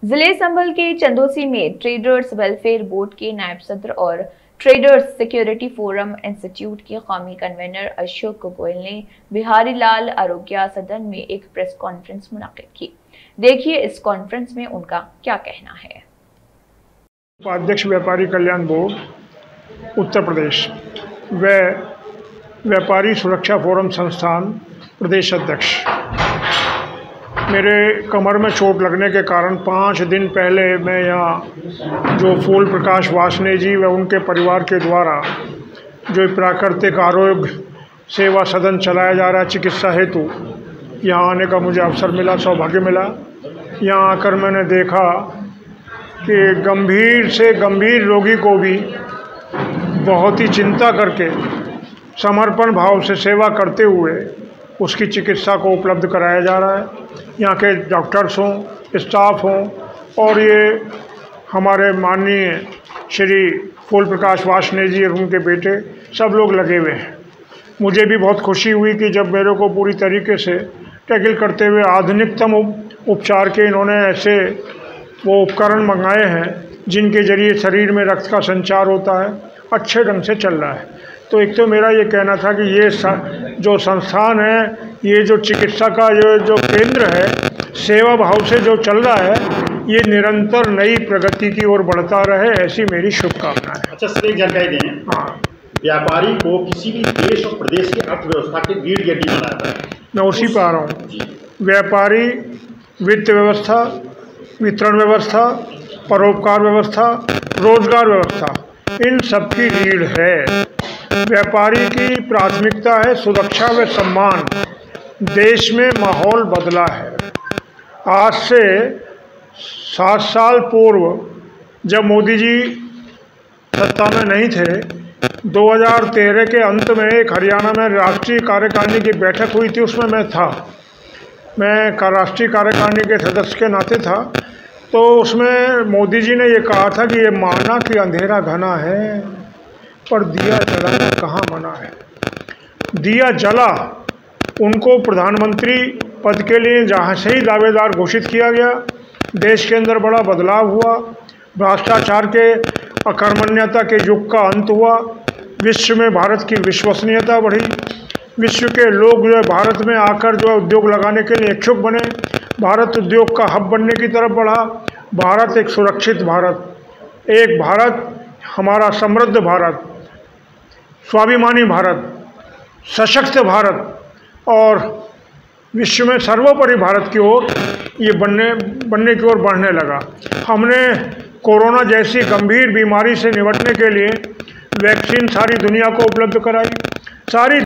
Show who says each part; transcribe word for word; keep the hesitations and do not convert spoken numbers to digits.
Speaker 1: जिले संभल के चंदोसी में ट्रेडर्स वेलफेयर बोर्ड के नायब सदर और ट्रेडर्स सिक्योरिटी फोरम इंस्टीट्यूट के कौमी कन्वीनर अशोक गोयल ने बिहारी लाल आरोग्य सदन में एक प्रेस कॉन्फ्रेंस मुनक्किद की। देखिए इस कॉन्फ्रेंस में उनका क्या कहना है।
Speaker 2: उपाध्यक्ष व्यापारी कल्याण बोर्ड उत्तर प्रदेश व व्यापारी सुरक्षा फोरम संस्थान प्रदेश अध्यक्ष। मेरे कमर में चोट लगने के कारण पाँच दिन पहले मैं यहाँ जो फूल प्रकाश वासने जी व उनके परिवार के द्वारा जो प्राकृतिक आरोग्य सेवा सदन चलाया जा रहा है चिकित्सा हेतु, यहाँ आने का मुझे अवसर मिला, सौभाग्य मिला। यहाँ आकर मैंने देखा कि गंभीर से गंभीर रोगी को भी बहुत ही चिंता करके समर्पण भाव से सेवा करते हुए उसकी चिकित्सा को उपलब्ध कराया जा रहा है। यहाँ के डॉक्टर्स हों, स्टाफ हों और ये हमारे माननीय श्री फूल प्रकाश वासने जी और उनके बेटे सब लोग लगे हुए हैं। मुझे भी बहुत खुशी हुई कि जब मेरे को पूरी तरीके से टैकल करते हुए आधुनिकतम उपचार के इन्होंने ऐसे वो उपकरण मंगाए हैं जिनके ज़रिए शरीर में रक्त का संचार होता है, अच्छे ढंग से चल रहा है। तो एक तो मेरा ये कहना था कि ये जो संस्थान है, ये जो चिकित्सा का ये जो केंद्र है, सेवा भाव से जो चल रहा है, ये निरंतर नई प्रगति की ओर बढ़ता रहे, ऐसी मेरी शुभकामना है।
Speaker 3: अच्छा सर, एक जानकारी दें। हाँ, व्यापारी को किसी भी देश और प्रदेश की अर्थव्यवस्था की रीढ़ की हड्डी बनाता है।
Speaker 2: मैं उसी पर आ रहा हूँ। व्यापारी वित्त व्यवस्था, वितरण व्यवस्था, परोपकार व्यवस्था, रोजगार व्यवस्था, इन सब की रीढ़ है। व्यापारी की प्राथमिकता है सुरक्षा व सम्मान। देश में माहौल बदला है। आज से सात साल पूर्व जब मोदी जी सत्ता में नहीं थे, दो हज़ार तेरह के अंत में एक हरियाणा में राष्ट्रीय कार्यकारिणी की बैठक हुई थी, उसमें मैं था। मैं राष्ट्रीय कार्यकारिणी के सदस्य के नाते था। तो उसमें मोदी जी ने ये कहा था कि ये माना कि अंधेरा घना है पर दिया जलाना कहाँ मना है। दिया जला, उनको प्रधानमंत्री पद के लिए जहाँ से ही दावेदार घोषित किया गया। देश के अंदर बड़ा बदलाव हुआ, भ्रष्टाचार के अकर्मण्यता के युग का अंत हुआ, विश्व में भारत की विश्वसनीयता बढ़ी, विश्व के लोग जो है भारत में आकर जो है उद्योग लगाने के लिए इच्छुक बने, भारत उद्योग का हब बनने की तरफ बढ़ा। भारत एक सुरक्षित भारत, एक भारत हमारा समृद्ध भारत, स्वाभिमानी भारत, सशक्त भारत और विश्व में सर्वोपरि भारत की ओर ये बनने बनने की ओर बढ़ने लगा। हमने कोरोना जैसी गंभीर बीमारी से निपटने के लिए वैक्सीन सारी दुनिया को उपलब्ध कराई। सारी